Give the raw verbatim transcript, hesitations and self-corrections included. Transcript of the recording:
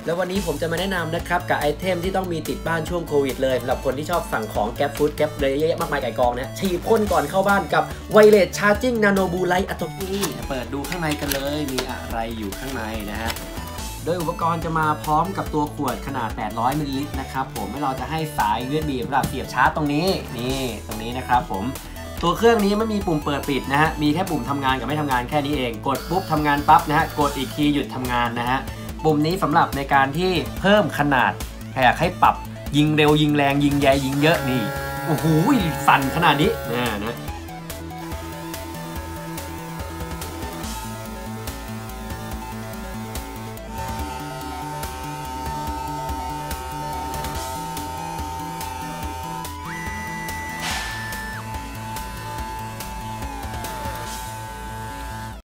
แล้ววันนี้ผมจะมาแนะนำนะครับกับไอเทมที่ต้องมีติดบ้านช่วงโควิดเลยสำหรับคนที่ชอบสั่งของแก๊ปฟู้ดแก๊ปเลยเยอะๆมากมายไก่กองนะฉีดพ่นก่อนเข้าบ้านกับไวเลสชาร์จิ่งนาโนบูไลท์อะโตมี่เปิดดูข้างในกันเลยมีอะไรอยู่ข้างในนะฮะโดยอุปกรณ์จะมาพร้อมกับตัวขวดขนาดแปดร้อยมิลลิลิตรนะครับผมให้เราจะให้สาย ยู เอส บี สำหรับเสียบชาร์จตรงนี้นี่ตรงนี้นะครับผมตัวเครื่องนี้ไม่มีปุ่มเปิดปิดนะฮะมีแค่ปุ่มทำงานกับไม่ทำงานแค่นี้เองกดปุ๊บทำงานปั๊บนะฮะกดอีกทีหยุดทำงานนะฮะปุ่มนี้สำหรับในการที่เพิ่มขนาดอยากให้ปรับยิงเร็วยิงแรงยิงใหญ่ยิงเยอะนี่โอ้โหสั่นขนาดนี้นะนะ